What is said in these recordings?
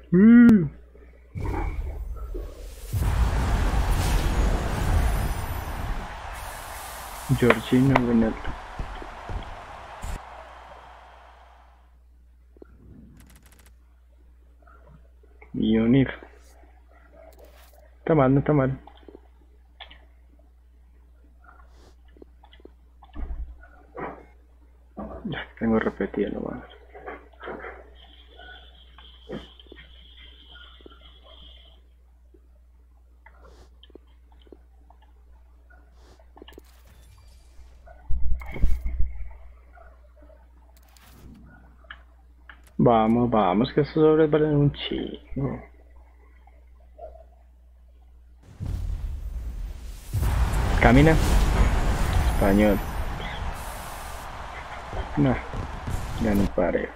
Mm. Georgina Wijnaldum. Y Unir. Está mal, no está mal. Ya, tengo repetido nomás. Vamos, vamos, que estos sobres valen un chingo. Camina. Español. No, ya ni pareo.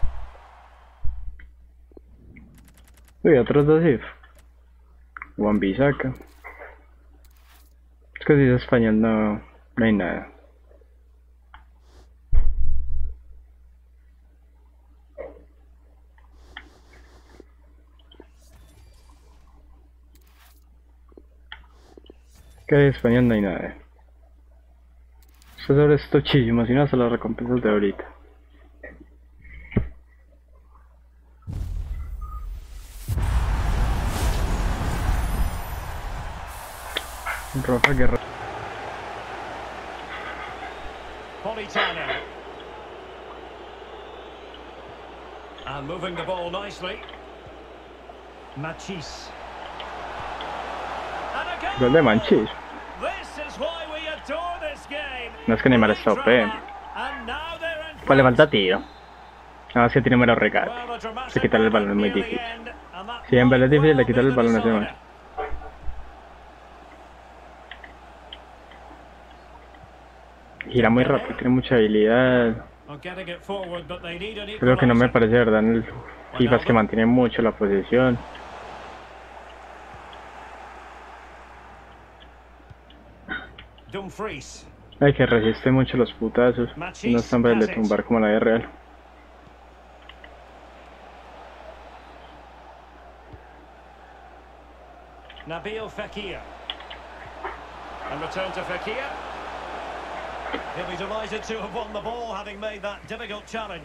Uy, otros dos if. Juan Bisaca. Es que si es español no hay nada. Que de español no hay nada. Esto sobre es tochísimo, si no hasta las recompensas de ahorita. Rafa Guerra. Politano. And moving the ball nicely. Machis. Gol de Manchis. No es que Neymar está OP. Pues le falta tiro. Ahora sí tiene mero regate. Se quitarle el balón es muy difícil. Si en vez es difícil de quitarle el balón a ese man. Gira muy rápido, tiene mucha habilidad. Creo que no me parece verdad en el FIFA es que mantiene mucho la posesión. Hay que resiste mucho los putazos. No es tan fácil de tumbar como la vida real. Nabil Fekir. And return to Fekir. He'll be delighted to have won the ball, having made that difficult challenge.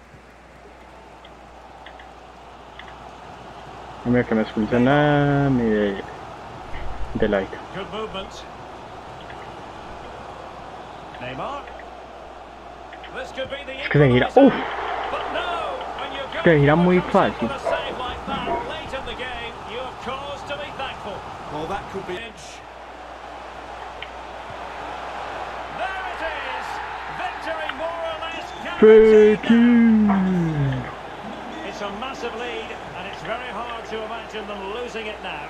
Mira que me expulsan a mi de like. Good movement. Neymar. This could be the Es que se gira. Uff. Es que se gira muy fácil. Well, that could be it. There it is. Victory more or less guaranteed. It's a massive lead, and it's very hard to imagine them losing it now.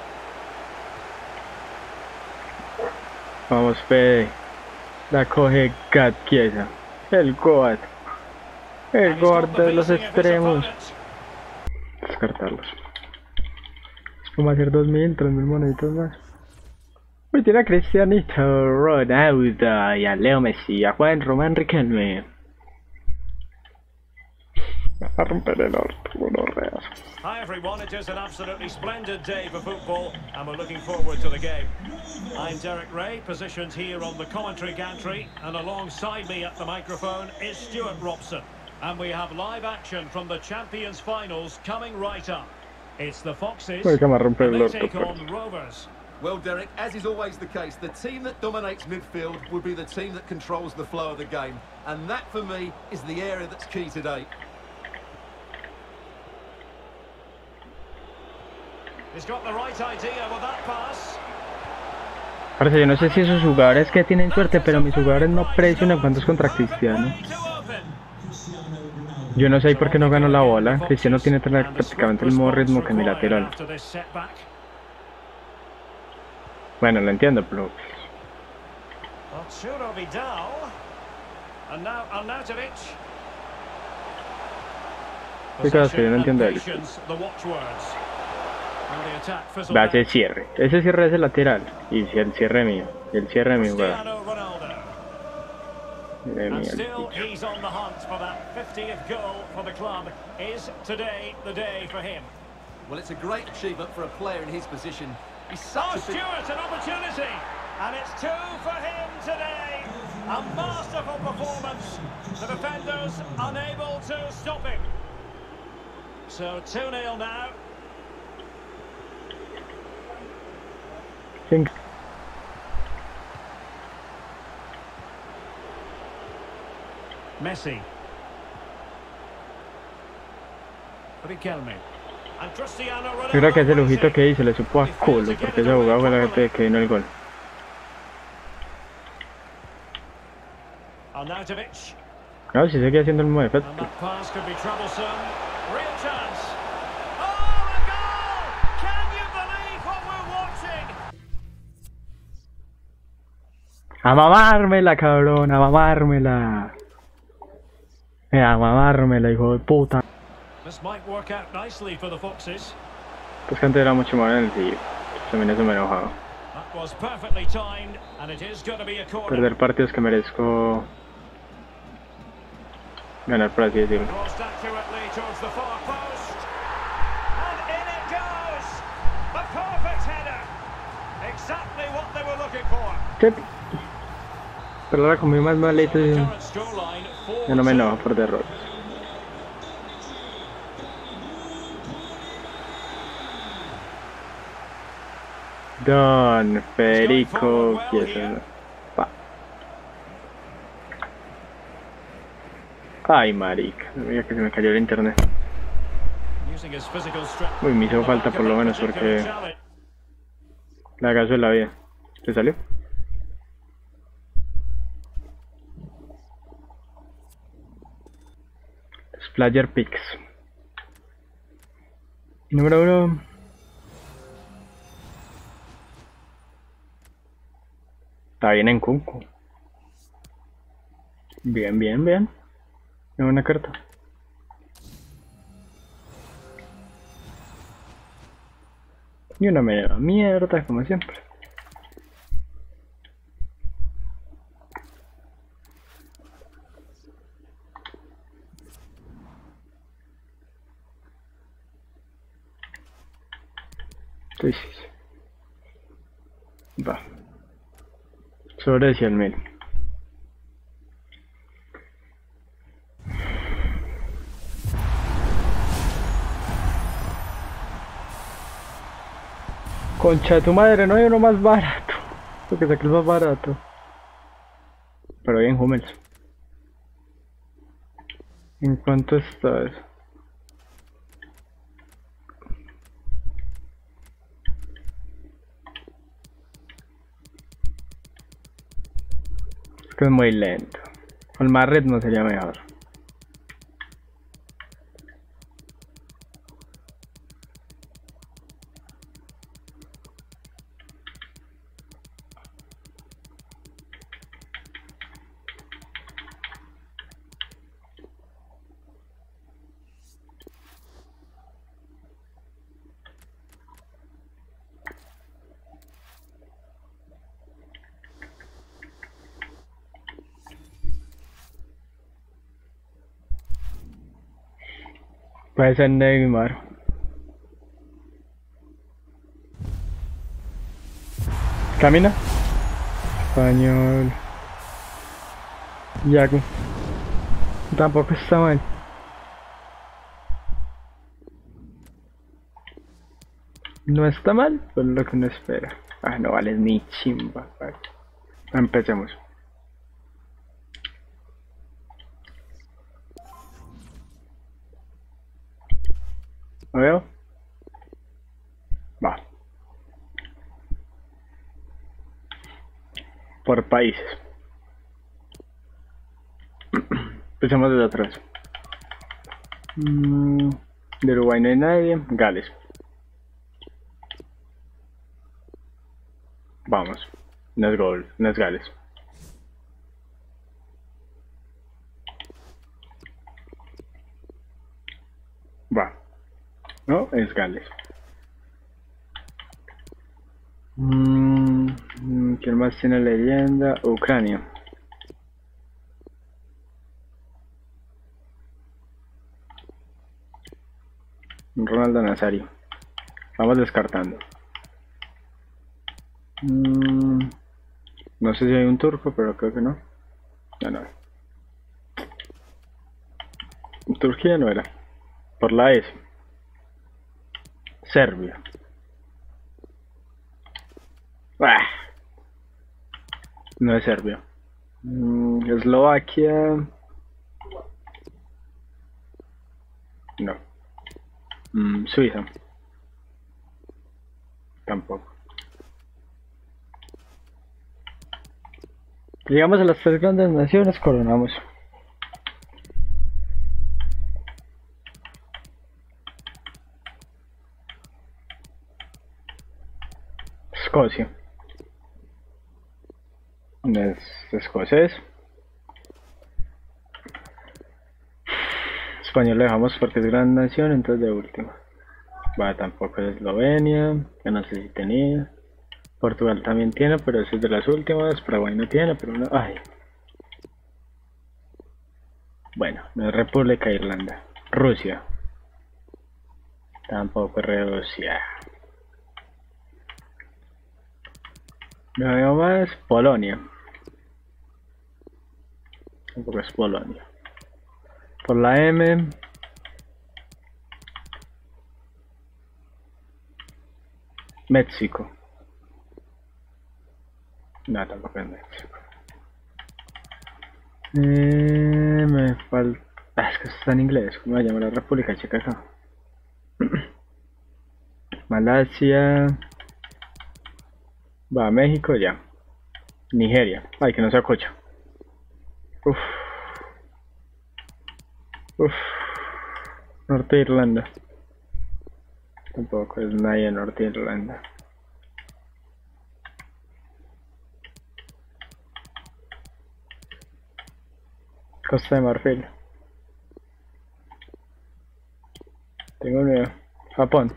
Vamos, Fede. La coge Gat Chiesa. El Goat. El Goat de los extremos. Descartarlos. Es como hacer 2000, 3000 moneditos más. Uy, tiene a Cristianito Ronaldo y a Leo Messi, a Juan Román Riquelme. A romper el orto, gonorreas. Hi everyone, it is an absolutely splendid day for football and we're looking forward to the game. I'm Derek Ray, positioned here on the commentary gantry, and alongside me at the microphone is Stuart Robson. And we have live action from the Champions Finals coming right up. It's the Foxes, and they take on Rovers. Well, Derek, as is always the case, the team that dominates midfield will be the team that controls the flow of the game. And that, for me, is the area that's key today. He's got the right idea with that pass. Parece, yo no sé si esos jugadores que tienen suerte, pero mis jugadores no presionan cuando es contra Cristiano. Yo no sé por qué no ganó la bola. Cristiano tiene prácticamente el mismo ritmo que mi lateral. Bueno, lo entiendo, pero... ¿Qué cosas que yo no entiendo de él? Va a ser cierre. Ese cierre es el lateral. Y si el cierre mío. Y el cierre de mi jugador. And still he's on the hunt for that 50th goal for the club. Is today the day for him? Well, it's a great achievement for a player in his position. He's such Oh, a big... Stewart, an opportunity. And it's 2 for him today. A masterful performance. The defenders unable to stop him. So 2-0 now. Think. Messi. Riquelme. And Cristiano Ronaldo. Yo creo que ese lujito que hizo le supo a culo, porque ese jugado fue la que vino el gol. Arnautovic. Claro, si seguía haciendo el mismo And efecto. that pass could be troublesome. Real chance. Oh, a goal! Can you believe what we're watching? A mamármela, cabrón, a mamármela. A mamármela, hijo de puta. This might work out nicely for the Foxes. Pues que antes era mucho más en el tío. También eso me enojaba. That was perfectly timed, and it is going to be a corner. Perder partidos que merezco ganar, por así decirlo. Crossed accurately towards the far post. And in it goes! The perfect header! Exactly what they were looking for. Chep. Pero ahora con mi más malito The current scoreline, ya no me 4-2. enojo por derrotas. Don Federico Chiesa. Pa. Ay, marica, mira que se me cayó el internet. Using his physical strength. Uy, me hizo falta por lo menos porque la gaso de la vida. ¿Te salió? Splayer Picks. Número 1. Está bien en Kunku. Bien, bien, bien. Es una carta. Y una media mierda, como siempre. Entonces, va. Sobre 100.000. Concha de tu madre, no hay uno más barato. Porque saqué el más barato. Pero bien, Hummels. ¿En cuánto estás? Es que es muy lento. Con más ritmo sería mejor. Puede ser Neymar. Camina. Español. Yago. Tampoco está mal. No está mal, pero lo que uno espera. Ah, no vale ni chimba. Vale. Empecemos. ¿Lo veo? Va. Por países. Empecemos desde atrás. De Uruguay no hay nadie. Gales. Vamos. No es gol, no es Gales. Va. No, es Gales. ¿Quién más tiene leyenda? Ucrania. Ronaldo Nazario. Vamos descartando. No sé si hay un turco, pero creo que no. No, no. Turquía no era. Por la S. Serbia. ¡Ah! No es Serbia. Eslovaquia. No. Suiza. Tampoco. Llegamos a las 3 grandes naciones, coronamos. Escocia. Es escocés. Español lo dejamos porque es gran nación, entonces de última. Va, tampoco es Eslovenia, que no sé si tenía. Portugal también tiene, pero eso es de las últimas. Paraguay no tiene, pero no. Ay. Bueno, no es República de Irlanda. Rusia. Tampoco es Rusia. No veo más. Polonia. Tampoco es Polonia. Por la M. México. No, tampoco es México. Me falta. Es que está en inglés. ¿Cómo se llama la República Checa acá? Malasia. Va, México ya. Nigeria. Ay, que no se acocha. Uf. Uf. Norte de Irlanda. Tampoco es nadie de Norte de Irlanda. Costa de Marfil. Tengo miedo. Japón.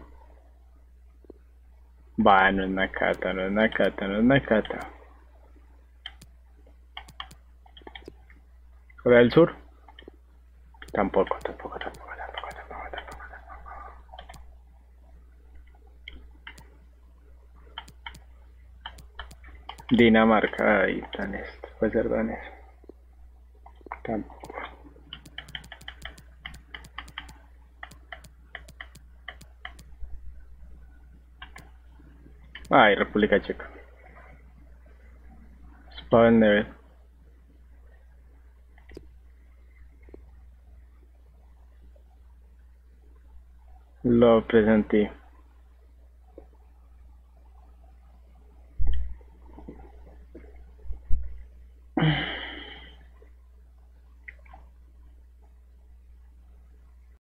Va, no es Nakata, no es Nakata, no es Nakata. Corea del Sur. Tampoco. Dinamarca, ahí están estos. Puede ser danés. Tampoco. Ay, República Checa. Spavennevel. Lo presenté.